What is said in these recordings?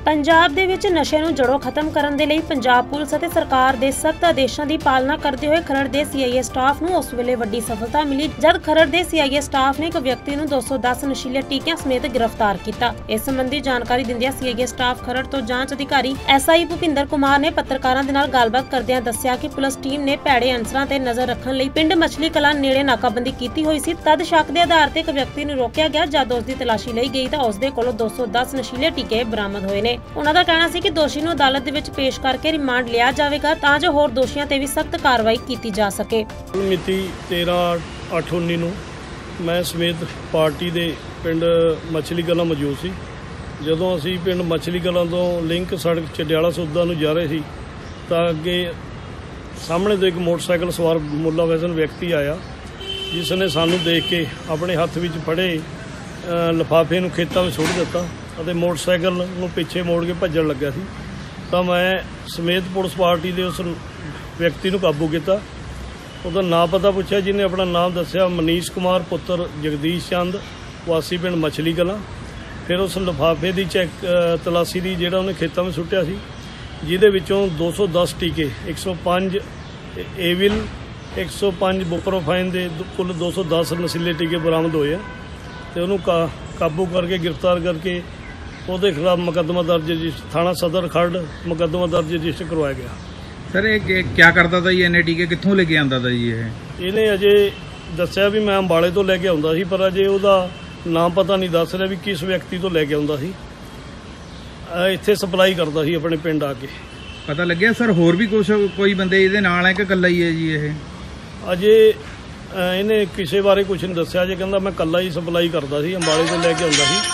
ਪੰਜਾਬ ਦੇ ਵਿੱਚ ਨਸ਼ੇ ਨੂੰ ਜੜੋਂ ਖਤਮ ਕਰਨ ਦੇ ਲਈ ਪੰਜਾਬ ਪੁਲਿਸ ਅਤੇ ਸਰਕਾਰ ਦੇ ਸਖਤ ਆਦੇਸ਼ਾਂ ਦੀ ਪਾਲਣਾ ਕਰਦੇ ਹੋਏ ਖਰੜ ਦੇ ਸੀਆਈਏ ਸਟਾਫ ਨੂੰ ਉਸ ਵੇਲੇ ਵੱਡੀ ਸਫਲਤਾ ਮਿਲੀ ਜਦ ਖਰੜ ਦੇ ਸੀਆਈਏ ਸਟਾਫ ਨੇ ਇੱਕ ਵਿਅਕਤੀ ਨੂੰ 210 ਨਸ਼ੀਲੇ ਟੀਕਿਆਂ ਸਮੇਤ ਗ੍ਰਿਫਤਾਰ ਕੀਤਾ। ਇਸ ਸੰਬੰਧੀ ਜਾਣਕਾਰੀ ਦਿੰਦਿਆਂ ਸੀਆਈਏ ਸਟਾਫ ਖਰੜ ਤੋਂ ਜਾਂਚ ਅਧਿਕਾਰੀ ਐਸਆਈ ਭੁਪਿੰਦਰ ਕੁਮਾਰ ਨੇ ਪੱਤਰਕਾਰਾਂ ਦੇ ਨਾਲ ਗੱਲਬਾਤ ਕਰਦਿਆਂ ਦੱਸਿਆ ਕਿ ਪੁਲਿਸ ਟੀਮ ਨੇ ਭੈੜੇ ਅਨਸਰਾਂ ਤੇ ਨਜ਼ਰ ਰੱਖਣ ਲਈ ਪਿੰਡ ਮਛਲੀ ਕਲਾਂ ਨੇੜੇ ਨਾਕਾਬੰਦੀ ਕੀਤੀ ਹੋਈ ਸੀ। ਤਦ ਸ਼ੱਕ ਦੇ ਆਧਾਰ ਤੇ ਇੱਕ ਵਿਅਕਤੀ ਨੂੰ ਰੋਕਿਆ ਗਿਆ। ਜਦ ਉਸ ਦੀ ਤਲਾਸ਼ੀ ਲਈ ਗਈ ਤਾਂ ਉਸ ਦੇ ਕੋਲੋਂ 210 ਨਸ਼ੀਲੇ ਟੀਕੇ ਬਰਾਮਦ ਹੋਏ ਨੇ। ਉਹਨਾਂ ਦਾ ਕਹਿਣਾ ਸੀ ਕਿ ਦੋਸ਼ੀ ਨੂੰ ਅਦਾਲਤ ਦੇ ਵਿੱਚ ਪੇਸ਼ ਕਰਕੇ ਰਿਮਾਂਡ ਲਿਆ ਜਾਵੇਗਾ ਤਾਂ ਜੋ ਹੋਰ ਦੋਸ਼ੀਆਂ ਤੇ ਵੀ ਸਖਤ ਕਾਰਵਾਈ ਕੀਤੀ ਜਾ ਸਕੇ। ਮਿਤੀ 13/8/19 ਨੂੰ ਮੈਂ ਸਮੇਤ ਪਾਰਟੀ ਦੇ ਪਿੰਡ ਮਛਲੀ ਕਲਾਂ ਮੌਜੂਦ ਸੀ। ਜਦੋਂ ਅਸੀਂ ਪਿੰਡ ਮਛਲੀ ਕਲਾਂ ਤੋਂ ਲਿੰਕ ਸੜਕ ਚੰਡਿਆਲਾ ਸੌਦਾ ਨੂੰ ਜਾ ਰਹੇ ਸੀ ਤਾਂ ਅੱਗੇ ਸਾਹਮਣੇ ਤੋਂ ਇੱਕ ਮੋਟਰਸਾਈਕਲ ਸਵਾਰ ਮੁੱਲਾ ਵੈਸਨ ਵਿਅਕਤੀ ਆਇਆ ਜਿਸ ਨੇ ਸਾਨੂੰ ਦੇਖ ਕੇ ਆਪਣੇ ਹੱਥ ਵਿੱਚ ਫੜੇ ਲਿਫਾਫੇ ਨੂੰ ਖੇਤਾਂ ਵਿੱਚ ਸੁੱਟ ਦਿੱਤਾ ਅਤੇ ਮੋਟਰਸਾਈਕਲ ਨੂੰ ਪਿੱਛੇ ਮੋੜ ਕੇ ਭੱਜਣ ਲੱਗਾ ਸੀ ਤਾਂ ਮੈਂ ਸਮੇਤ ਪੁਲਿਸ ਪਾਰਟੀ ਦੇ ਉਸ ਵਿਅਕਤੀ ਨੂੰ ਕਾਬੂ ਕੀਤਾ। ਉਹਦਾ ਨਾਮ ਪਤਾ ਪੁੱਛਿਆ, ਜਿਹਨੇ ਆਪਣਾ ਨਾਮ ਦੱਸਿਆ ਮਨੀਸ਼ ਕੁਮਾਰ ਪੁੱਤਰ ਜਗਦੀਸ਼ ਚੰਦ ਵਾਸੀ ਪਿੰਡ ਮਛਲੀ ਕਲਾਂ। ਫਿਰ ਉਸ ਲਿਫਾਫੇ ਦੀ ਤਲਾਸ਼ੀ ਦੀ ਜਿਹੜਾ ਉਹਨੇ ਖੇਤਾਂ ਵਿੱਚ ਸੁੱਟਿਆ ਸੀ ਜਿਹਦੇ ਵਿੱਚੋਂ 210 ਟੀਕੇ 105 ਏਵਿਲ 105 ਬੁਪਰੋਫਾਈਨ ਦੇ ਕੁੱਲ 210 ਨਸ਼ੀਲੇ ਟੀਕੇ ਬਰਾਮਦ ਹੋਏ ਆ ਤੇ ਉਹਨੂੰ ਕਾਬੂ ਕਰਕੇ ਗ੍ਰਿਫਤਾਰ ਕਰਕੇ ਉਹਦੇ ਖਿਲਾਫ ਮੁਕੱਦਮਾ ਦਰਜ ਥਾਣਾ ਸਦਰ ਖਰੜ ਮੁਕੱਦਮਾ ਦਰਜ ਰਜਿਸਟਰ ਕਰਵਾਇਆ ਗਿਆ। ਸਰ ਇਹ ਕਿਆ ਕਰਦਾ ਤਾ ਜੀ? ਇੰਨੇ ਟੀਕੇ ਕਿੱਥੋਂ ਲੈ ਕੇ ਆਉਂਦਾ ਤਾ ਜੀ? ਇਹਨੇ ਅਜੇ ਦੱਸਿਆ ਵੀ ਮੈਂ ਅੰਬਾਲੇ ਤੋਂ ਲੈ ਕੇ ਆਉਂਦਾ ਸੀ, ਪਰ ਅਜੇ ਉਹਦਾ ਨਾਮ ਪਤਾ ਨਹੀਂ ਦੱਸ ਰਿਹਾ ਵੀ ਕਿਸ ਵਿਅਕਤੀ ਤੋਂ ਲੈ ਕੇ ਆਉਂਦਾ ਸੀ। ਇੱਥੇ ਸਪਲਾਈ ਕਰਦਾ ਸੀ ਆਪਣੇ ਪਿੰਡ ਆ ਕੇ। ਪਤਾ ਲੱਗਿਆ ਸਰ ਹੋਰ ਵੀ ਕੋਈ ਬੰਦੇ ਇਹਦੇ ਨਾਲ ਹੈ ਕਿ ਇਕੱਲਾ ਹੀ ਹੈ ਜੀ ਇਹ? ਅਜੇ ਇਹਨੇ ਕਿਸੇ ਬਾਰੇ ਕੁਝ ਨਹੀਂ ਦੱਸਿਆ। ਜੇ ਕਹਿੰਦਾ ਮੈਂ ਇਕੱਲਾ ਹੀ ਸਪਲਾਈ ਕਰਦਾ ਸੀ, ਅੰਬਾਲੇ ਤੋਂ ਲੈ ਕੇ ਆਉਂਦਾ ਸੀ।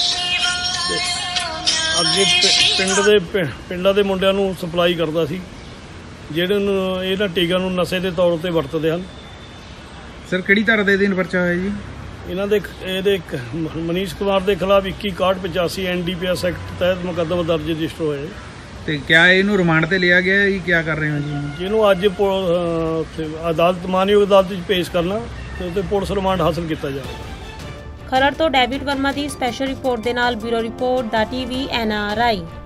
ਅੱਗੇ ਪਿੰਡਾਂ ਦੇ ਮੁੰਡਿਆਂ ਨੂੰ ਸਪਲਾਈ ਕਰਦਾ ਸੀ ਜਿਹੜੇ ਨੂੰ ਇਹਨਾਂ ਟੀਕਿਆਂ ਨੂੰ ਨਸ਼ੇ ਦੇ ਤੌਰ ਤੇ ਵਰਤਦੇ ਹਨ। ਸਰ ਕਿਹੜੀ ਧਾਰਾ ਦੇ ਅਧੀਨ ਪਰਚਾ ਹੋਇਆ ਜੀ ਇਹਨਾਂ ਦੇ? ਇਹਦੇ ਮਨੀਸ਼ ਕੁਮਾਰ ਦੇ ਖਿਲਾਫ 21/61/85 ਐਨਡੀਪੀਐਸ ਐਕਟ ਤਹਿਤ ਮੁਕੱਦਮਾ ਦਰਜ ਰਜਿਸਟਰ ਹੋਇਆ। ਤੇ ਕਿਆ ਇਹਨੂੰ ਰਿਮਾਂਡ ਤੇ ਲਿਆ ਗਿਆ ਜੀ? ਕਿਆ ਕਰ ਰਹੇ ਹੋ ਜੀ? ਜਿਹਨੂੰ ਅੱਜ ਅਦਾਲਤ ਮਾਨਯੋਗ ਅਦਾਲਤ ਵਿੱਚ ਪੇਸ਼ ਕਰਨਾ ਤੇ ਉਹਦੇ ਪੁਲਿਸ ਰਿਮਾਂਡ ਹਾਸਲ ਕੀਤਾ ਜਾਵੇਗਾ। ਖਰੜ ਤੋਂ ਡੇਵਿਡ ਵਰਮਾ ਦੀ ਸਪੈਸ਼ਲ ਰਿਪੋਰਟ ਦੇ ਨਾਲ ਬਿਊਰੋ ਰਿਪੋਰਟ ਦਾ ਟੀਵੀ NRI।